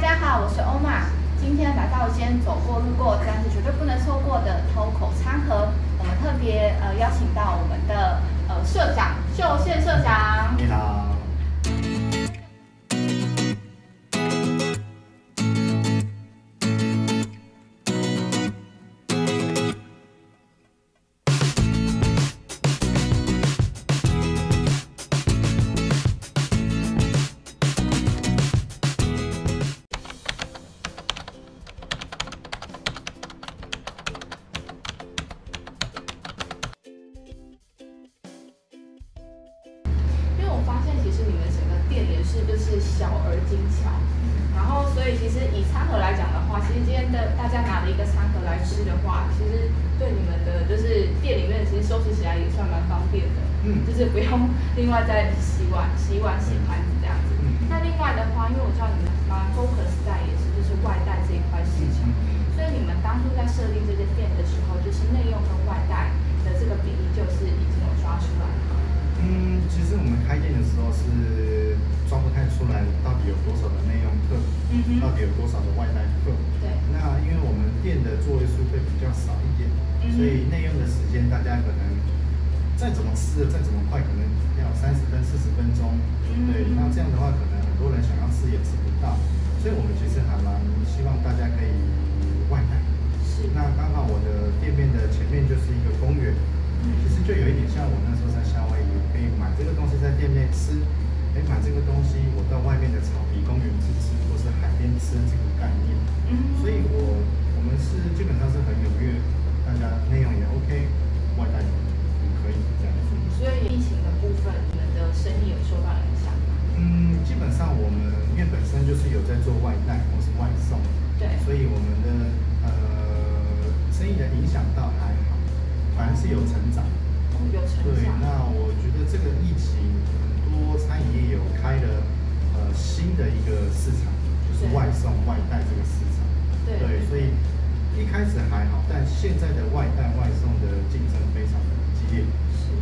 家好，我是欧玛。今天来到一间走过路过，但是绝对不能错过的偷口餐盒。我们特别邀请到我们的社长秀宪社长。 你好。 就是小而精巧，然后所以其实以餐盒来讲的话，其实今天的大家拿了一个餐盒来吃的话，其实对你们的就是店里面其实收拾起来也算蛮方便的，就是不用另外再洗碗、洗盘子这样子。那另外的话，因为我知道你们蛮 focus 在也是就是外带这一块市场，所以你们当初在设立这间店的时候，就是内用跟外带的这个比例就是已经有抓出来了。 其实我们开店的时候是抓不太出来到底有多少的内用客，到底有多少的外带客。 对。 那因为我们店的座位数会比较少一点，所以内用的时间大家可能再怎么吃再怎么快，可能要30分、40分钟。对。那这样的话，可能很多人想要吃也吃不到，所以我们其实还蛮希望大家可以外带。 是。 那刚好我的店面的前面就是一个公园。其实就有一点像我那时候在夏威夷，我可以买这个东西在店内吃，买这个东西我到外面的草皮公园去吃，或是海边吃这个概念。所以我们是基本上是很踊跃，大家内容也 OK， 外带也可以这样子。 所以疫情的部分，你们的生意有受到影响吗？ 基本上我们因为本身就是有在做外带或是外送， 对，所以我们的生意的影响倒还好。反而是有成长， 有成长。 对，那我觉得这个疫情，很多餐饮业有开了新的一个市场，就是外送外带这个市场。对，所以一开始还好，但现在的外带外送的竞争非常的激烈。 是，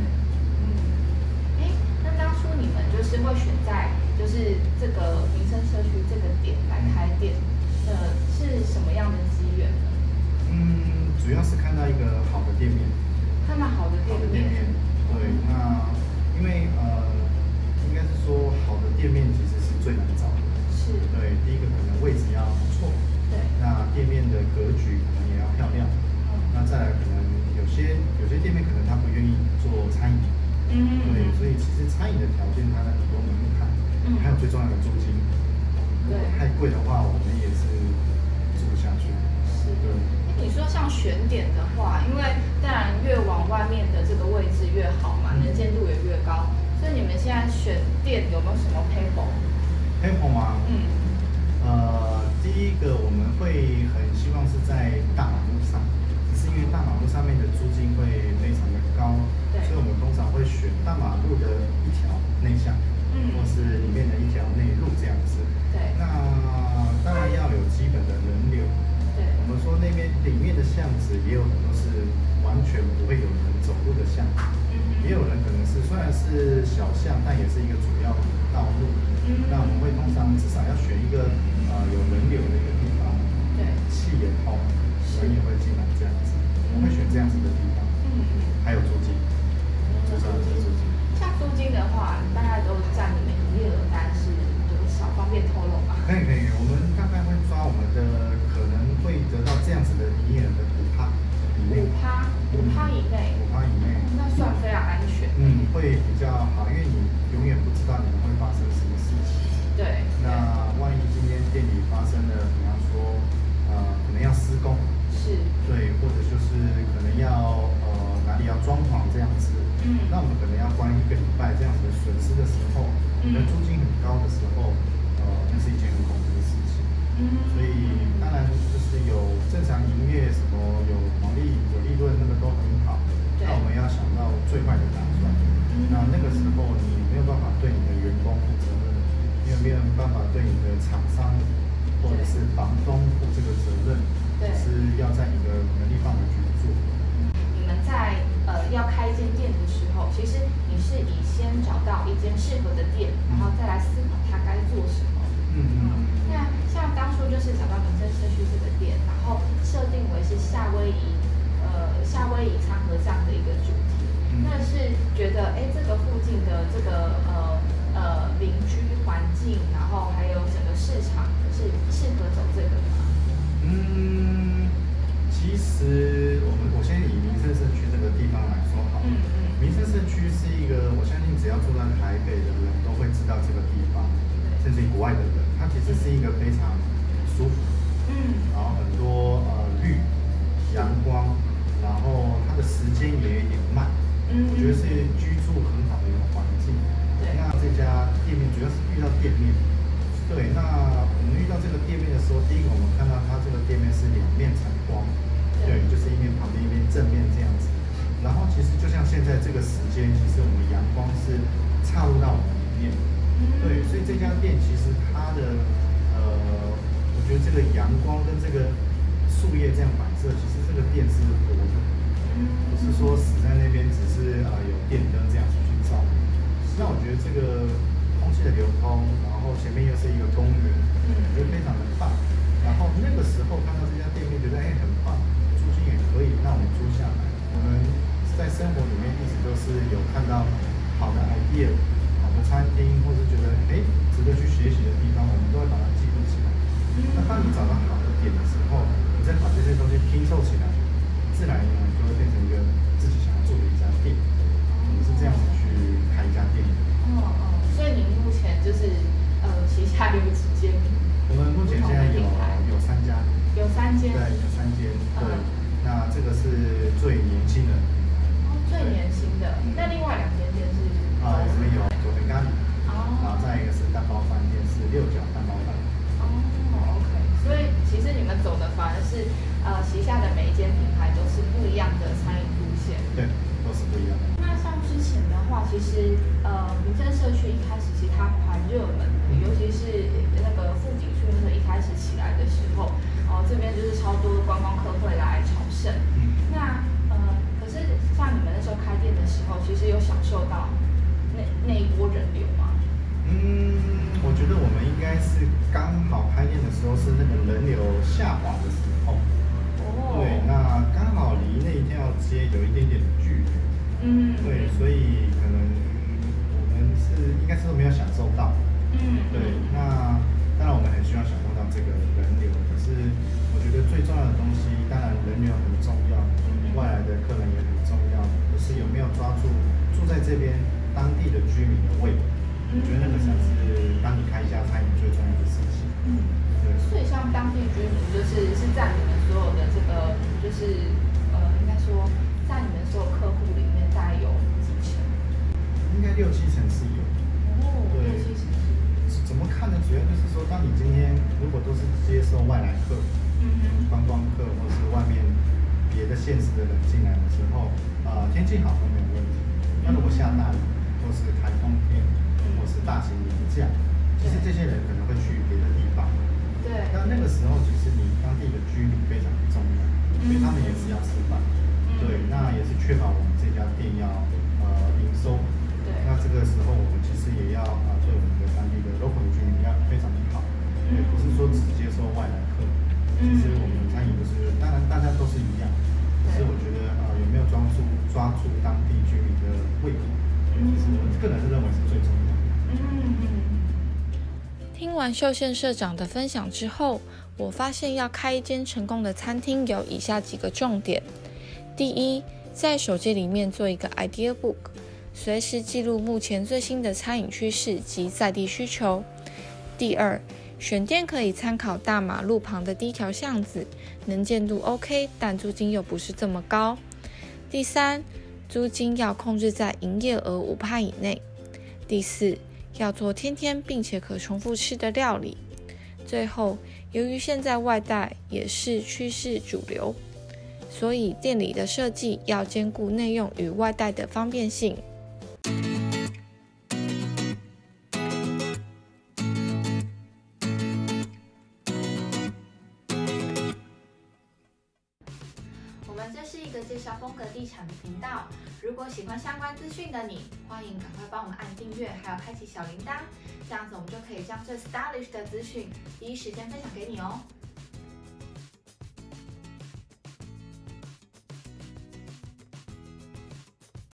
那当初你们就是会选在就是这个民生社区这个点来开店，是什么样的机缘呢？ 主要是看到一个好的店面， 看到好的店面， 对，那因为应该是说好的店面其实是最难找的， 是，对， 第一个可能位置要不错， 对， 那店面的格局可能也要漂亮，那再来可能有些店面可能他不愿意做餐饮，对，所以其实餐饮的条件它的很多门槛，还有最重要的租金，如果太贵的话，我们也是住不下去， 是，对。你说像选点的话，因为当然越往外面的这个位置越好嘛，能见度也越高，所以你们现在选店有没有什么 paper 吗？第一个我们会很希望是在大马路上，只是因为大马路上面的租金会非常的高，所以我们通常会选大马路的一条内巷，或是里面的一条内路这样子。 对， 那当然要有基本的人流。我们说那边里面的巷子也有很多是完全不会有人走路的巷子，也有人可能是虽然是小巷，但也是一个主要道路。那我们会通常至少要选一个有人流的一个地方，气也通，人也会进来这样子。我们会选这样子的地方。还有租金，最重要的是租金。 像租金的话，大概都占你们营业额单是多少？方便透露吗？ 可以，我们大概会抓我们的可能会得到这样子的营业额的5%以内。 5%以内。 5%以内。 那算非常安全。 会比较好，因为你永远不知道你们会发生什么事情。 对。 那万一今天店里发生了，比方说可能要施工。 是。对， 或者就是可能要哪里要装潢这样子。那我们可能要关1个礼拜这样子的损失的时候，你的租金很高的时候，那是一件很恐怖的事情。所以当然就是有正常营业，什么有毛利、有利润，那个都很好。那我们要想到最坏的打算。那个时候你没有办法对你的员工负责任，因为没有办法对你的厂商或者是房东负这个责任，是要在你的能力范围去做。 你们在要开一间店的时候，其实你是以先找到一间适合的店，然后再来思考它该做什么， 那像当初就是找到民生社区这个店，然后设定为是夏威夷餐盒这样的一个主题，那是觉得这个附近的这个邻居环境，然后还有整个市场是适合走这个的吗？ 其实我先以民生社区这个地方来说好了。民生社区是一个，我相信只要住在台北的人都会知道这个地方，甚至于国外的人，它其实是一个非常舒服，然后很多绿、阳光，然后它的时间也有点慢，我觉得是居住很好的一个环境。那这家店面主要是遇到店面，对，那我们遇到这个店面的时候，第一个我们看到它这个店面是两面采光，对，就是一面旁边一面正面这样子。然后其实就像现在这个时间，其实我们阳光是插入到我们里面，对，所以这家店其实它的我觉得这个阳光跟这个树叶这样反射，其实这个店是活的，不是说死在那边，只是有电灯这样子去照。那我觉得这个空气的流通，然后前面又是一个公园，我觉得非常的棒。然后那个时候看到这家店面，觉得很棒，租金也可以，那我们租下来。我们在生活里面一直都是有看到好的 idea、好的餐厅，或是觉得值得去学习的地方，我们都会把它记录起来。那当你找到好的点的时候，你再把这些东西拼凑起来，自然而然就会变成一个自己想要做的一家店。我们是这样子去开一家店。 所以您目前就是旗下有几间？ 我们目前现在有3家。 有3间。 对，有3间。对，那这个是最年轻的。 最年轻的。那另外2间店是？ 我们有佐藤咖喱。然后再一个是蛋包饭店，是6角蛋包饭。 OK。所以其实你们走的反而是旗下的每一间品牌都是不一样的餐饮路线。 对，都是不一样的。 那像之前的话，其实民生社区一开始其实它蛮热门的，尤其是那个富锦区那个一开始起来的时候，这边就是超多观光客会来朝圣。那可是像你们那时候开店的时候，其实有享受到那一波人流吗？ 我觉得我们应该是刚好开店的时候是那个人流下滑的时候。对，那刚好离那一条街有一点点的距离。对，所以可能我们应该是都没有享受到。对，那当然我们很希望享受到这个人流，可是我觉得最重要的东西，当然人流很重要，外来的客人也很重要，可是有没有抓住住在这边当地的居民的胃？我觉得那个才是当你开一家餐饮最重要的事情。对。 所以像当地居民是占你们所有的这个就是应该说在你们所有客户里面大概有几成？ 应该6-7成是有。 对，6-7成。 怎么看呢？主要就是说，当你今天如果都是接受外来客、观光客或是外面别的县市的人进来的时候，天气好都没有问题。那如果下大雨或是台风天，或是大型连假，其实这些人可能会去别的地方。 对。 那个时候，其实你当地的居民非常重要，因为他们也是要吃饭。对，那也是确保我们这家店要营收。对。那这个时候，我们其实也要对我们的当地的 local 居民要非常的好。对，不是说只接收外来客。其实我们餐饮当然大家都是一样，可是我觉得有没有抓住当地居民的胃口，其实我个人是认为是最重要的。 听完秀宪社长的分享之后，我发现要开一间成功的餐厅有以下几个重点。第一，在手机里面做一个 idea book， 随时记录目前最新的餐饮趋势及在地需求。第二，选店可以参考大马路旁的第一条巷子，能见度 OK， 但租金又不是这么高。第三，租金要控制在营业额5%以内。第四，要做天天并且可重复吃的料理。最后，由于现在外带也是趋势主流，所以店里的设计要兼顾内用与外带的方便性。 我们这是一个介绍风格地产的频道，如果喜欢相关资讯的你，欢迎赶快帮我们按订阅，还有开启小铃铛，这样子我们就可以将最 stylish 的资讯第一时间分享给你哦。